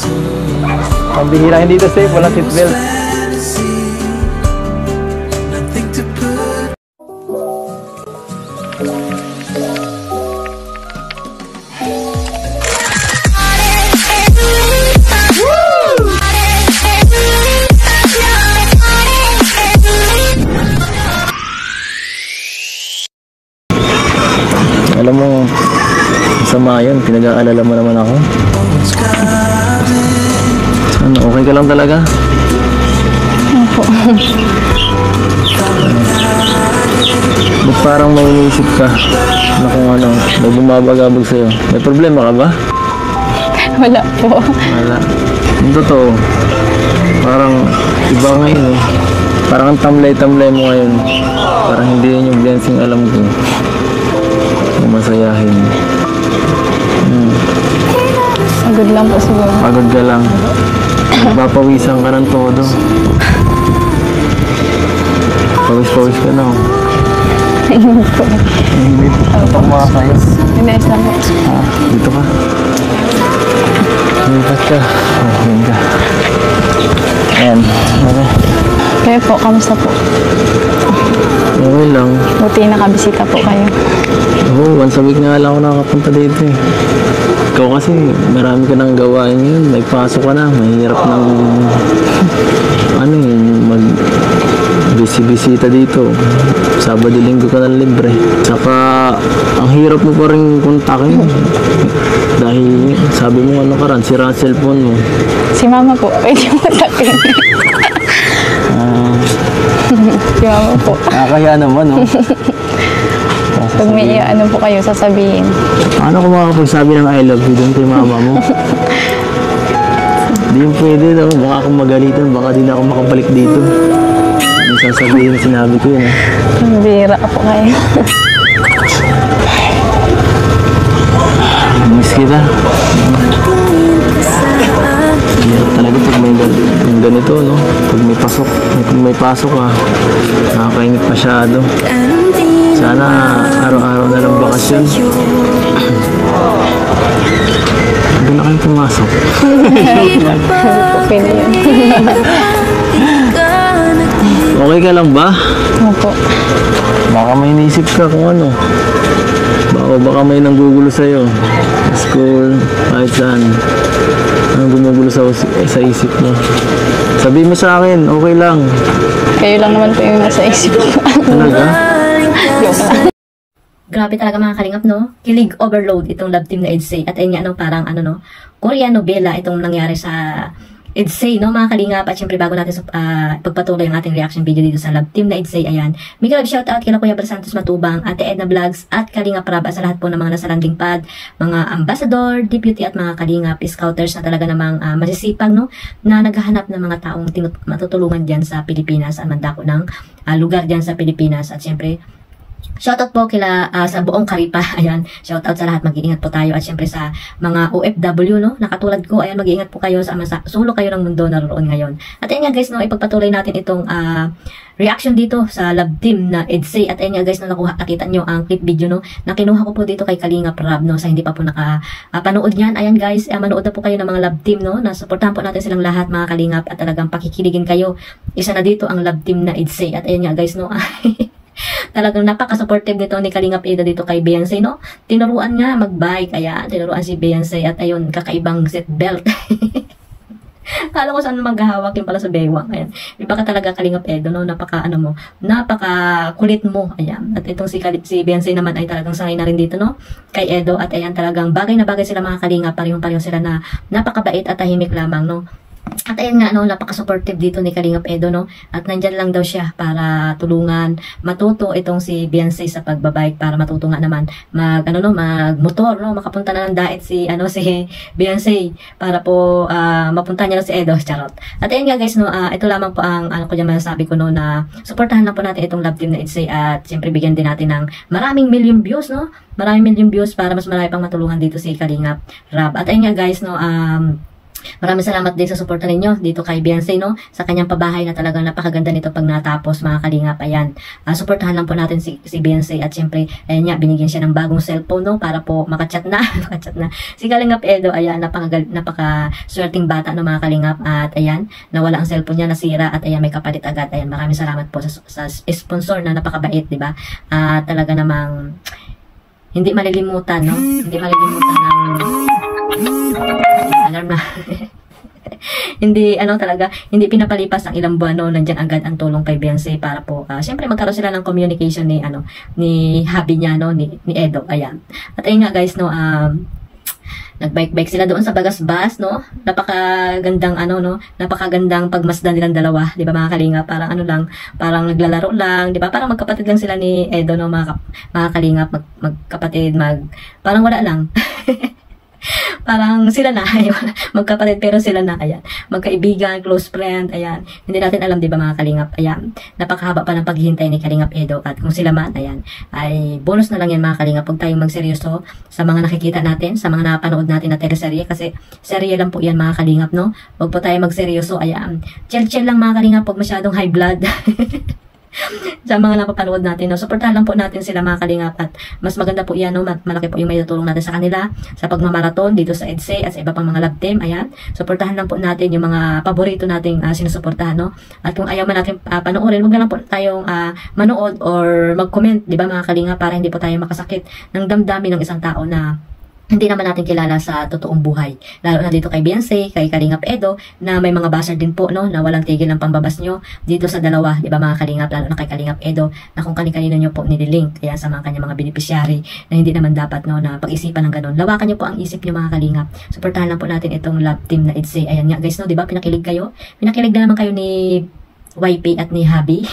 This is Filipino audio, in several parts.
Pambihira, hindi ito safe, walang seatbelt. Alam mo, masama yun, pinag-aalala mo naman ako. Ano, okay ka lang talaga? Opo. Ba't parang may iniisip ka na kung ano, may bumabagabag sa'yo? May problema ka ba? Wala po. Wala. Yung totoo, parang iba ngayon eh. Parang ang tamlay-tamlay mo ngayon. Parang hindi yun yung blessing alam ko. Yung masayahin. Pagod lang po siguro. Pagod ka lang. Nagpapawisan ka ng todo. Pawis-pawis ka na. Init po. Init. Ano mga kayo? Inayos lang po. Dito ka. Lipat ka. Ayan ka. Ayan. Okay. Kayo po, kamusta po? Okay lang. Buti nakabisita po kayo. Oo, once a week nga lang ako nakapunta dito eh. Ikaw kasi, marami ka nang gawain ngayon. May pasok ka na. Mahirap ng ano yun, mag-bisita dito. Sabado, linggo ka ng libre. Saka, ang hirap mo pa rin kontakin. Dahil, sabi mo ano ka rin, sira ang cellphone mo. Si mama po, pwede mo sabihin. Si mama po. Nakakaya naman, no? Pag may ano po kayo, sasabihin. Ano kung makakapagsabi ng I love you doon kay mama mo? Hindi yung pwede, no? Baka akong magalitan, baka di na ako makabalik dito. Ano sasabihin na sinabi ko yun, eh? Bira po kayo. Miss kita. Hirap talaga pag may ganito, no? Pag may pasok ka, nakakainit masyado. Sana araw-araw na lang bakasyon. Doon na kayo pumasok. Okay na yun. Okay ka lang ba? Opo. Baka may naisip ka kung ano. Baka may nanggugulo sa'yo. School, kahit saan. Anong gumugulo sa isip mo? Sabihin mo sa akin, okay lang. Kayo lang naman po yung nasa isip ko. Talaga? Grabe talaga mga kalingap, no? Kilig overload itong love team na EDSA. At ayun nga, no, parang ano, no, Korean novela itong nangyari sa EDSA, no, mga kalingap. At syempre, bago natin pagpatuloy ang ating reaction video dito sa love team na EDSA, ayan. Mega love shoutout kila Kuya Bal Santos Matubang, Ate Edna Vlogs, at Kalingap Rab, sa lahat po ng mga nasa landing pad, mga ambassador, deputy, at mga kalingap scouters na talaga namang masisipag, no, na naghahanap ng mga taong matutulungan dyan sa Pilipinas, ang mandako ng lugar dyan sa Pilipinas. At syempre, shoutout po kila sa buong Karipa. Ayan, shoutout sa lahat. Mag-iingat po tayo. At syempre sa mga OFW, no, nakatulad ko. Ayan, mag-iingat po kayo sa sulok kayo ng mundo naroon ngayon. At ayan nga guys, no, ipagpatuloy natin itong reaction dito sa love team na EDSA. At ayan nga guys, no, nakita nyo ang clip video, no, na kinuha ko po dito kay Kalingap Rab, no, sa hindi pa po nakapanood yan. Ayan guys, manood na po kayo ng mga love team, no, na supportahan po natin silang lahat mga Kalingap, at talagang pakikiligin kayo. Isa na dito ang love team na EDSA. At ayan nga guys, no, talagang napaka-supportive nito ni Kalingap Eda dito kay Beyonce, no? Tinuruan nga mag-bike, kaya tinuruan si Beyonce, at ayun, kakaibang seatbelt. Kala ko saan maghahawak yung pala sa bewang. Ayan. Iba ka talaga Kalingap Edo, no? Napaka kulit mo. Ayan. At itong si Beyonce naman ay talagang sangay na rin dito, no? Kay Edo. At ayan, talagang bagay na bagay sila mga Kalingap. Parehong-pareho sila na napakabait at tahimik lamang, no? At ayun nga, no, napaka-supportive dito ni Kalingap Edo, no? At nandyan lang daw siya para tulungan, matuto itong si Beyonce sa pagbabike, para matuto nga naman magmotor, no? Makapunta na ng daet si Beyonce para po mapunta niya lang si Edo, charot. At ayun nga guys, no, ito lamang po ang ko dyan masasabi ko, no, na suportahan lang po natin itong love team na EDSA, at siyempre bigyan din natin ng maraming million views, no? Maraming million views para mas marami pang matulungan dito si Kalingap Rab. At ayun nga guys, no, Maraming salamat din sa suporta ninyo dito kay Beyonce, no? Sa kanyang pabahay na talagang napakaganda nito pag natapos, mga kalingap. Ayan. Suportahan lang po natin si Beyonce at syempre, ayan nga, binigyan siya ng bagong cellphone, no? Para po makachat na. Makachat na. Si Kalingap Edo, ayan, napaka-swerting bata, no, mga kalingap. At ayan, nawala ang cellphone niya, nasira at ayan, may kapalit agad. Ayan, maraming salamat po sa sponsor na napakabait, di ba? Talaga namang hindi malilimutan, no? Hindi malilimutan ng alarm na. Hindi talaga, hindi pinapalipas ang ilang buwan, no, nandiyan agad ang tulong kay Beyonce para po syempre magkaroon sila ng communication ni hubby niya, no, ni Edo. Ayan. At ayun nga guys, no, nagbike-bike sila doon sa Bagasbas, no? Napakagandang no? Napakagandang pagmasdan nilang dalawa, 'di ba, mga kalinga? Parang parang naglalaro lang, 'di ba? Parang magkapatid lang sila ni Edo, no, mga kalinga, magkapatid, parang wala lang. Parang sila na, magkapatid pero sila na, ayan. Magkaibigan, close friend, ayan. Hindi natin alam, di ba, mga kalingap, ayan. Napakahaba pa ng paghihintay ni Kalingap Edo at kung sila man, ayan, ay bonus na lang yan, mga kalingap. Huwag tayong magseryoso sa mga nakikita natin, sa mga napanood natin na teleserye kasi serye lang po yan, mga kalingap, no? Huwag po tayong magseryoso, ayan. Chill-chill lang, mga kalingap, huwag masyadong high blood. Sa mga napapanood natin, no? Suportahan lang po natin sila, mga kalingap, at mas maganda po yan, no? Malaki po yung may tutulong natin sa kanila sa pagmamaraton dito sa EDSA at sa iba pang mga love team. Ayan, suportahan lang po natin yung mga paborito nating sinusuportahan, no? At kung ayaw man natin panoorin, huwag na lang po tayong manood or mag-comment, di ba, mga kalingap, para hindi po tayo makasakit ng damdamin ng isang tao na hindi naman natin kilala sa totoong buhay. Lalo na dito kay Beyonce, kay Kalingap Edo, na may mga basher din po, no, na walang tigil ng pambabas nyo dito sa dalawa, di ba, mga kalingap, lalo na kay Kalingap Edo, na kung kanino nyo po nililink, kaya sa kanyang mga beneficiary, na hindi naman dapat, no, na pag-isipan ng ganun. Lawakan nyo po ang isip nyo, mga kalingap. Suportahan lang po natin itong love team na EDSA. Ayan nga, guys, no, di ba, pinakilig kayo? Pinakilig na naman kayo ni YP at ni Habi.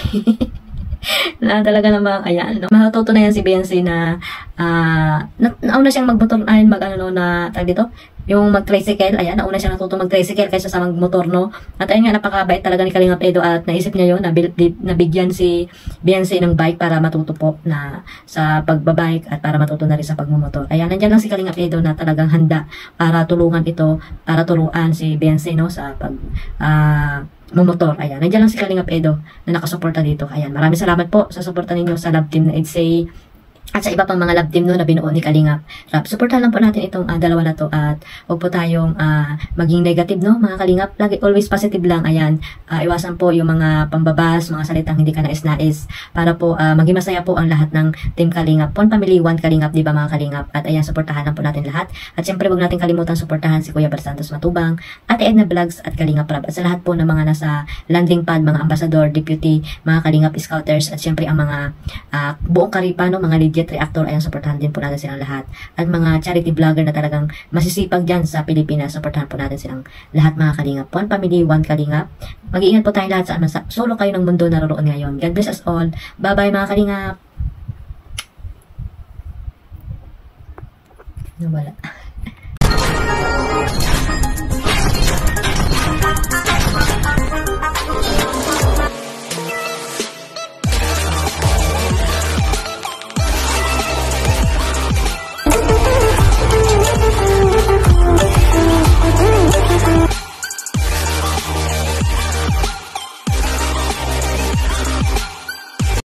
Na talaga namang, ayan, no? Matututo na yan si Beyonce na nauna siyang magmotor, na tag dito, yung mag-tricycle, ayan, nauna siyang natuto mag-tricycle kaysa sa magmotor, no? At ayun nga, napakabait talaga ni Kalingap Edo at naisip niya yun, nabigyan si Beyonce ng bike para matuto po na sa pagbabike at para matuto na rin sa pagmumotor. Ayan, nandiyan lang si Kalingap Edo na talagang handa para tulungan ito, para turuan si Beyonce, no, sa mumotor. Ayan, nandiyan lang si Kalingap Edo na nakasuporta dito. Ayan, maraming salamat po sa suporta ninyo sa love team na EDSA at sa iba pang mga love team, no, na binuo ni Kalingap Rap. Suportahan lang po natin itong dalawa na to at huwag po tayong maging negative, no, mga kalingap. Lagi, always positive lang. Ayan, iwasan po yung mga pambabas, mga salitang hindi ka nais-nais para po maging masaya po ang lahat ng team Kalingap. One Family, One Kalingap, di ba, mga kalingap? At ayan, suportahan lang po natin lahat. At syempre, huwag natin kalimutan suportahan si Kuya Bar Santos Matubang, Ate Edna Vlogs at Kalingap Rap. At sa lahat po ng mga nasa landing pad, mga ambassador, deputy, mga Kalingap Scouters, at syempre ang mga buong Karipa, no, mga legit reactor, ayan, suportahan din po natin silang lahat. At mga charity vlogger na talagang masisipag dyan sa Pilipinas, suportahan po natin silang lahat, mga kalingap. One Family, One Kalingap. Mag-iingat po tayo lahat saan man solo kayo ng mundo naroon ngayon. God bless us all. Bye-bye, mga kalingap. Nawala.